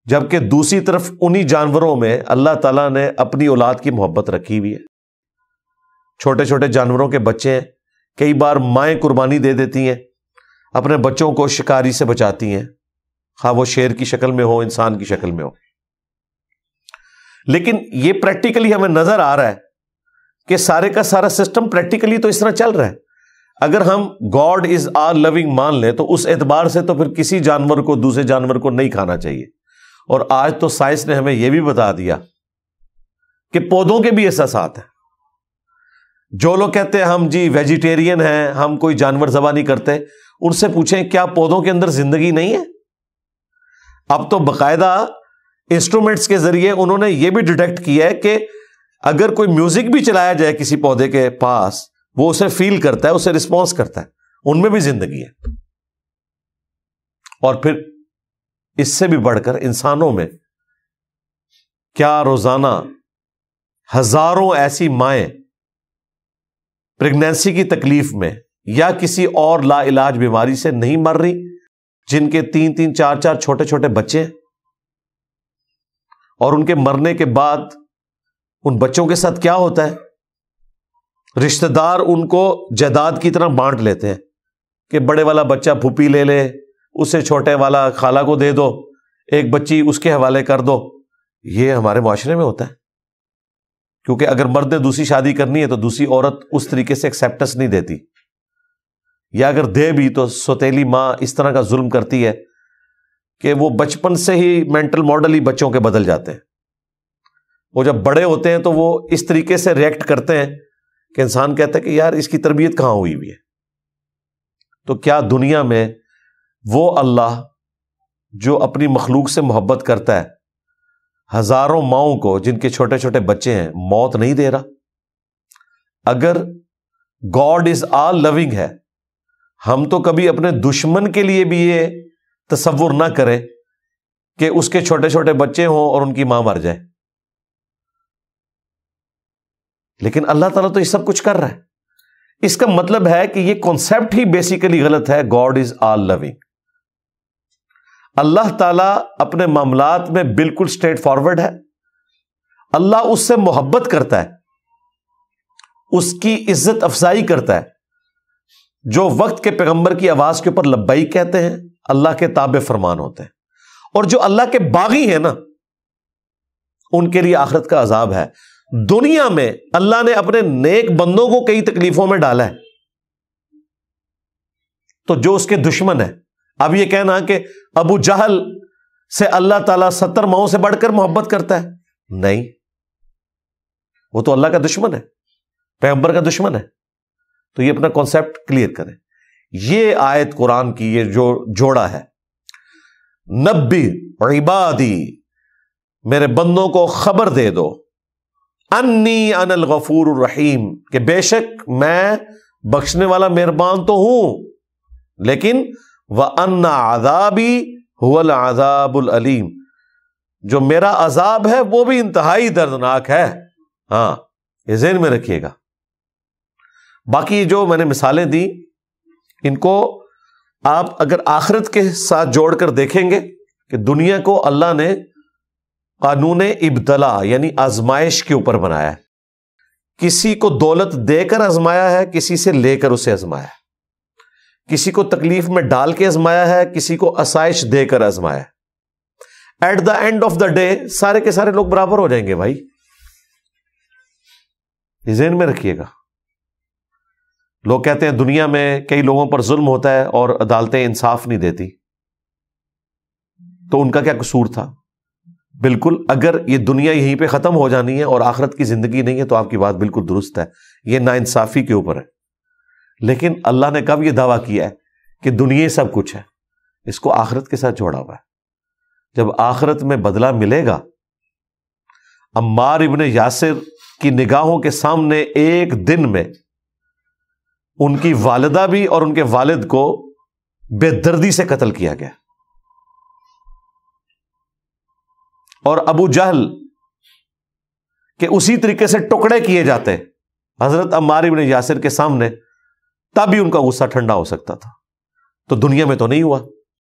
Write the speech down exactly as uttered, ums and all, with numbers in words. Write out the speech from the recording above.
جبکہ دوسری طرف انہی جانوروں میں اللہ تعالیٰ نے اپنی اولاد کی محبت رکھی ہوئی ہے. چھوٹے چھوٹے جانوروں کے بچے ہیں، کئی بار مائیں قربانی دے دیتی ہیں، اپنے بچوں کو شکاری سے بچاتی ہیں، خواہ وہ شیر کی شکل میں ہو، انسان کی شکل میں ہو. لیکن یہ پریکٹیکلی ہمیں نظر آ رہا ہے کہ سارے کا سارا سسٹم پریکٹیکلی تو اس طرح چل رہا ہے. اگر ہم گاڈ از آل لونگ مان لیں تو اس اعتبار سے تو پھر کسی جانور کو دوسرے جانور کو نہیں کھانا چاہیے. اور آج تو سائنس نے ہمیں یہ بھی بتا دیا کہ پودوں کے بھی احساسات ہیں. جو لوگ کہتے ہیں ہم جی ویجیٹیرین ہیں، ہم کوئی جانور ذبح نہیں کرتے، ان سے پوچھیں کیا پودوں کے اندر زندگی نہیں ہے؟ اب تو باقاعدہ انسٹرومنٹس کے ذریعے انہوں نے یہ بھی ڈیٹیکٹ کیا ہے کہ اگر کوئی میوزک بھی چلایا جائے کسی پودے کے پاس، وہ اسے فیل کرتا ہے، اسے رسپانس کرتا ہے، ان میں بھی زندگی ہے. اور پھر اس سے بھی بڑھ کر انسانوں میں کیا روزانہ ہزاروں ایسی مائیں پریگنینسی کی تکلیف میں یا کسی اور لا علاج بیماری سے نہیں مر رہی، جن کے تین تین چار چار چھوٹے چھوٹے بچے ہیں، اور ان کے مرنے کے بعد ان بچوں کے ساتھ کیا ہوتا ہے؟ رشتہ دار ان کو جائیداد کی طرح بانٹ لیتے ہیں کہ بڑے والا بچہ پھوپھی لے لے، اسے چھوٹے والا خالہ کو دے دو، ایک بچی اس کے حوالے کر دو. یہ ہمارے معاشرے میں ہوتا ہے، کیونکہ اگر مرد نے دوسری شادی کرنی ہے تو دوسری عورت اس طریقے سے ایکسیپٹنس نہیں دیتی، یا اگر دے بھی تو سوتیلی ماں اس طرح کا ظلم کرتی ہے کہ وہ بچپن سے ہی مینٹل ماڈل ہی بچوں کے بدل جاتے ہیں. وہ جب بڑے ہوتے ہیں تو وہ اس طریقے سے ریئیکٹ کرتے ہیں کہ انسان کہتا ہے کہ یار اس کی تربیت کہاں ہوئی ہوئی ہے. تو کیا دنیا میں وہ اللہ جو اپنی مخلوق سے محبت کرتا ہے ہزاروں ماؤں کو جن کے چھوٹے چھوٹے بچے ہیں موت نہیں دے رہا؟ اگر گاڈ از آل لونگ ہے، ہم تو کبھی اپنے دشمن کے لیے بھی یہ تصور نہ کریں کہ اس کے چھوٹے چھوٹے بچے ہوں اور ان کی ماں مر جائے. لیکن اللہ تعالیٰ تو یہ سب کچھ کر رہا ہے. اس کا مطلب ہے کہ یہ کانسیپٹ ہی بیسیکلی غلط ہے. گاڈ از آل لونگ. اللہ تعالیٰ اپنے معاملات میں بالکل اسٹریٹ فارورڈ ہے. اللہ اس سے محبت کرتا ہے، اس کی عزت افزائی کرتا ہے. جو وقت کے پیغمبر کی آواز کے اوپر لبیک کہتے ہیں اللہ کے تابع فرمان ہوتے ہیں. اور جو اللہ کے باغی ہیں نا، ان کے لیے آخرت کا عذاب ہے. دنیا میں اللہ نے اپنے نیک بندوں کو کئی تکلیفوں میں ڈالا ہے، تو جو اس کے دشمن ہے، اب یہ کہنا کہ ابو جہل سے اللہ تعالیٰ ستر ماؤں سے بڑھ کر محبت کرتا ہے، نہیں، وہ تو اللہ کا دشمن ہے، پیغمبر کا دشمن ہے. تو یہ اپنا کانسیپٹ کلیئر کریں. یہ آیت قرآن کی یہ جو جوڑا ہے، نبی عبادی، میرے بندوں کو خبر دے دو، انی انا الغفور الرحیم، کہ بے شک میں بخشنے والا مہربان تو ہوں، لیکن وَأَنَّ عَذَابِي هُوَ الْعَذَابُ الْأَلِيمُ، جو میرا عذاب ہے وہ بھی انتہائی دردناک ہے. ہاں، یہ ذہن میں رکھیے گا. باقی جو میں نے مثالیں دی، ان کو آپ اگر آخرت کے ساتھ جوڑ کر دیکھیں گے کہ دنیا کو اللہ نے قانون ابتلا یعنی آزمائش کے اوپر بنایا ہے. کسی کو دولت دے کر آزمایا ہے، کسی سے لے کر اسے آزمایا ہے. کسی کو تکلیف میں ڈال کے آزمایا ہے، کسی کو آسائش دے کر آزمایا ہے. At the end of the day سارے کے سارے لوگ برابر ہو جائیں گے بھائی. یہ ذہن میں رکھیے گا. لوگ کہتے ہیں دنیا میں کئی لوگوں پر ظلم ہوتا ہے اور عدالتیں انصاف نہیں دیتی، تو ان کا کیا قصور تھا؟ بالکل، اگر یہ دنیا یہیں پہ ختم ہو جانی ہے اور آخرت کی زندگی نہیں ہے تو آپ کی بات بالکل درست ہے. یہ ناانصافی کے اوپر ہے. لیکن اللہ نے کب یہ دعویٰ کیا ہے کہ دنیا سب کچھ ہے؟ اس کو آخرت کے ساتھ جوڑا ہوا ہے. جب آخرت میں بدلہ ملے گا، عمار ابن یاسر کی نگاہوں کے سامنے ایک دن میں ان کی والدہ بھی اور ان کے والد کو بے دردی سے قتل کیا گیا، اور ابو جہل کہ اسی طریقے سے ٹکڑے کیے جاتے حضرت عمار ابن یاسر کے سامنے، تب بھی ان کا غصہ ٹھنڈا ہو سکتا تھا. تو دنیا میں تو نہیں ہوا.